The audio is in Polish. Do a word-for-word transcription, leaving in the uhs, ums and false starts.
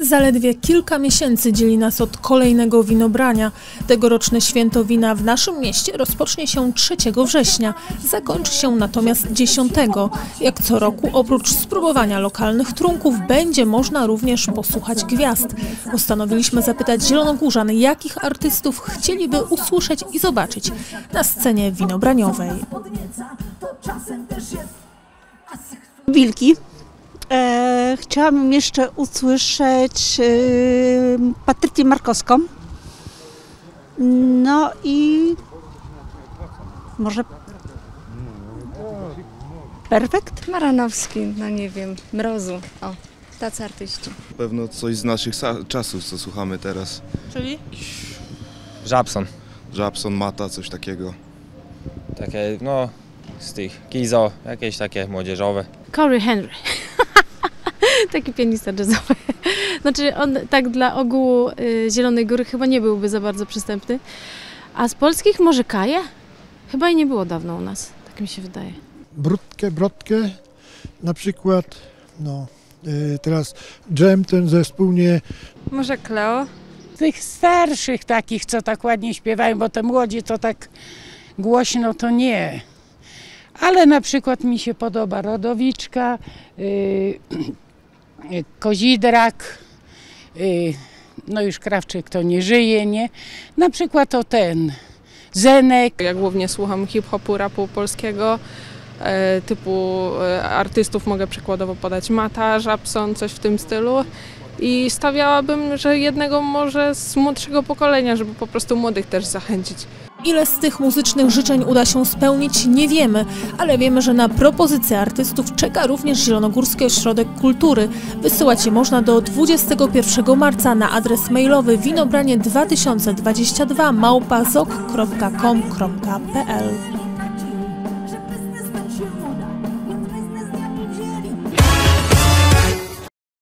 Zaledwie kilka miesięcy dzieli nas od kolejnego winobrania. Tegoroczne święto wina w naszym mieście rozpocznie się trzeciego września, zakończy się natomiast dziesiątego. Jak co roku, oprócz spróbowania lokalnych trunków, będzie można również posłuchać gwiazd. Postanowiliśmy zapytać zielonogórzan, jakich artystów chcieliby usłyszeć i zobaczyć na scenie winobraniowej. Wilki. E, chciałabym jeszcze usłyszeć e, Patrycję Markowską. No i może Perfekt? Maranowski, no nie wiem, Mrozu, o, tacy artyści. Pewno coś z naszych czasów, co słuchamy teraz. Czyli? Żabson. Żabson, Mata, coś takiego. Takie, no, z tych Kizo, jakieś takie młodzieżowe. Corey Henry. Taki pianista jazzowy. Znaczy on tak dla ogółu y, Zielonej Góry chyba nie byłby za bardzo przystępny. A z polskich może Kaję? Chyba i nie było dawno u nas, tak mi się wydaje. Brudkę, Brodkę na przykład, no y, teraz Dżem, ten zespół nie... Może Kleo? Tych starszych takich, co tak ładnie śpiewają, bo te młodzi to tak głośno to nie. Ale na przykład mi się podoba Rodowiczka, yy, Kozidrak, yy, no już Krawczyk to nie żyje, nie? Na przykład to ten, Zenek. Ja głównie słucham hip-hopu, rapu polskiego, e, typu e, artystów mogę przykładowo podać Mata, Żabson, coś w tym stylu. I stawiałabym, że jednego może z młodszego pokolenia, żeby po prostu młodych też zachęcić. Ile z tych muzycznych życzeń uda się spełnić, nie wiemy, ale wiemy, że na propozycje artystów czeka również Zielonogórski Ośrodek Kultury. Wysyłać je można do dwudziestego pierwszego marca na adres mailowy winobranie dwa tysiące dwadzieścia dwa małpa zok kropka com kropka pl.